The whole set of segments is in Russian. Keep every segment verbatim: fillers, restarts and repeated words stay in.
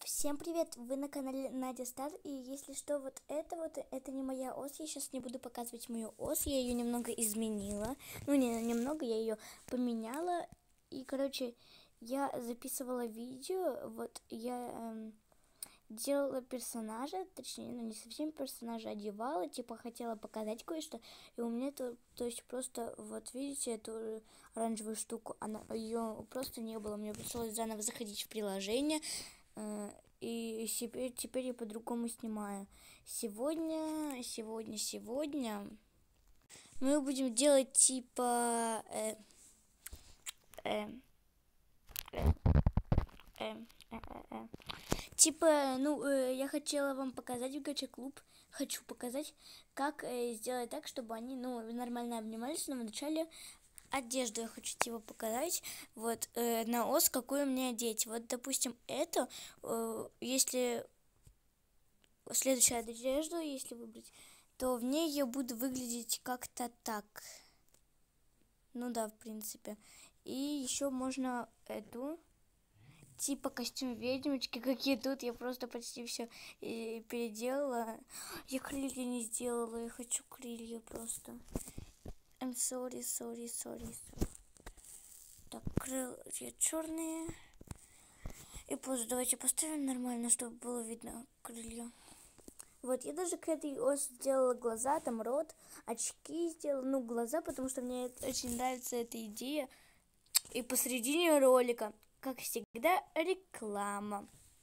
Всем привет! Вы на канале Надя Стар, и если что, вот это вот, это не моя ос, я сейчас не буду показывать мою ос, я ее немного изменила, ну не немного, я ее поменяла, и, короче, я записывала видео, вот я эм, делала персонажа, точнее, ну не совсем персонажа, одевала, типа хотела показать кое-что, и у меня то, то есть просто, вот видите, эту оранжевую штуку, она, ее просто не было, мне пришлось заново заходить в приложение. И теперь, теперь я по-другому снимаю. Сегодня, сегодня, сегодня мы будем делать типа... Э, э, э, э, э, э. Типа, ну, э, я хотела вам показать в гача-клуб. Хочу показать, как э, сделать так, чтобы они, ну, нормально обнимались, но вначале... Одежду я хочу тебе показать, вот, э, на ос, какую мне одеть. Вот, допустим, это, э, если следующую одежду, если выбрать, то в ней я буду выглядеть как-то так. Ну да, в принципе. И еще можно эту, типа костюм ведьмочки, какие тут, я просто почти все и переделала. Я крылья не сделала, я хочу крылья просто. I'm sorry, sorry, sorry, sorry. Так, крылья черные. И просто давайте поставим нормально, чтобы было видно крылья. Вот, я даже к этой ос сделала глаза, там рот, очки сделала, ну, глаза, потому что мне очень нравится эта идея. И посередине ролика, как всегда, реклама.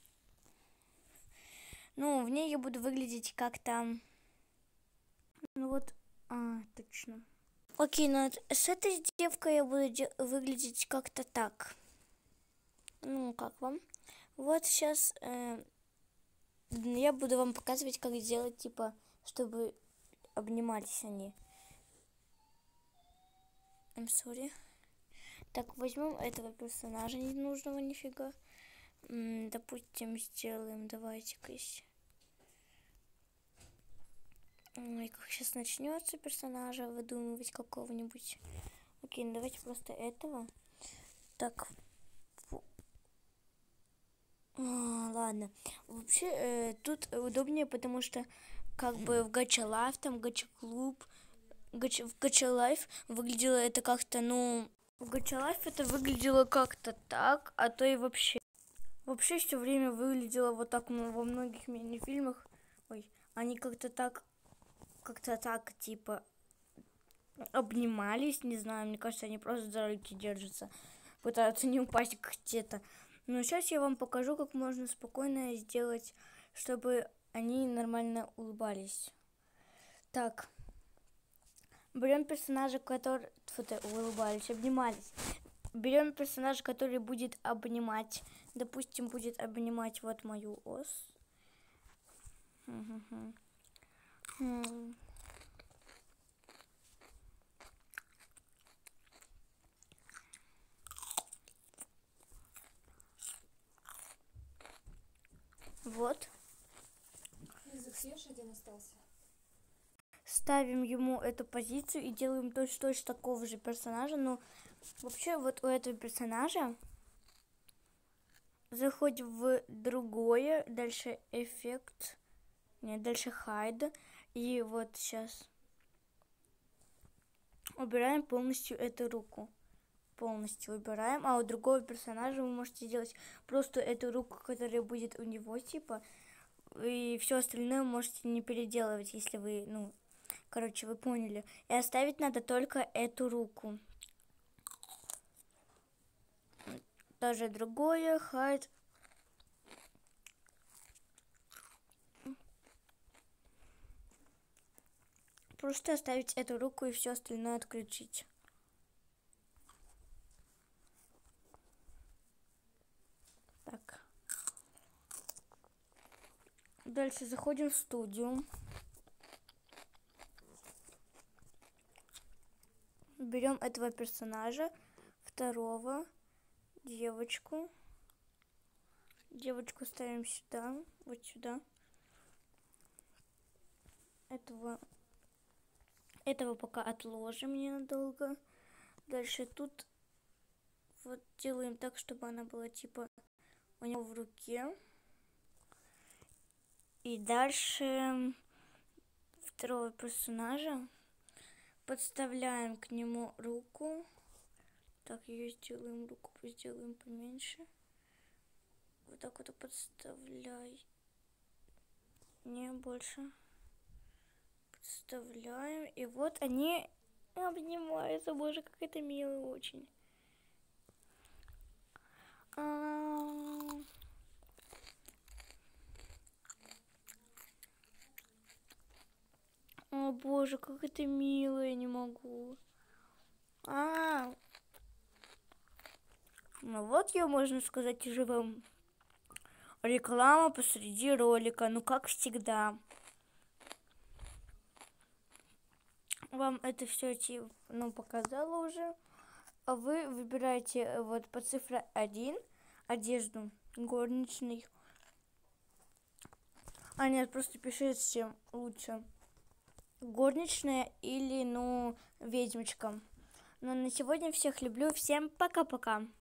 Ну, в ней я буду выглядеть как-то... Ну вот, а, точно. Окей, ну с этой девкой я буду выглядеть как-то так. Ну, как вам? Вот сейчас э, я буду вам показывать, как сделать, типа, чтобы обнимались они. I'm sorry. Так, возьмем этого персонажа ненужного нифига. М-м, допустим, сделаем, давайте-ка. Ой, как сейчас начнется персонажа выдумывать какого-нибудь. Окей, ну давайте просто этого. Так. А, ладно. Вообще, э, тут удобнее, потому что как бы в Гача Лайф, там Гача Клуб, Гача, в Гача Лайф выглядело это как-то, ну... В Гача Лайф это выглядело как-то так, а то и вообще. Вообще все время выглядело вот так во многих мини-фильмах. Ой, они как-то так, как-то так, типа, обнимались, не знаю, мне кажется, они просто за руки держатся, пытаются не упасть где-то. Но сейчас я вам покажу, как можно спокойно сделать, чтобы они нормально улыбались. Так, берем персонажа, который... Фу-то, улыбались, обнимались. Берем персонажа, который будет обнимать. Допустим, будет обнимать вот мою ос. Вот. Язык съешь, один остался. Ставим ему эту позицию и делаем точно-точно такого же персонажа. Но вообще вот у этого персонажа заходим в другое, дальше эффект, нет, дальше hide. И вот сейчас убираем полностью эту руку. Полностью выбираем, а у другого персонажа вы можете сделать просто эту руку, которая будет у него, типа, и все остальное можете не переделывать, если вы, ну, короче, вы поняли. И оставить надо только эту руку. Даже другое, hide. Просто оставить эту руку и все остальное отключить. Так. Дальше заходим в студию. Берем этого персонажа, второго, девочку. Девочку ставим сюда, вот сюда. Этого, этого пока отложим ненадолго. Дальше тут вот делаем так, чтобы она была типа у него в руке. И дальше второго персонажа подставляем к нему руку. Так, ее сделаем, руку сделаем поменьше. Вот так вот подставляй. Не больше. Подставляем. И вот они обнимаются. Боже, как это мило очень. А-а-а. О боже, как это мило, я не могу. А, ну вот ее, можно сказать, живым. Реклама посреди ролика, ну как всегда. Вам это все ну, показала уже. А вы выбираете вот по цифре один одежду горничной. А нет, просто пишите лучше горничная или, ну, ведьмочка. Ну, на сегодня всех люблю. Всем пока-пока.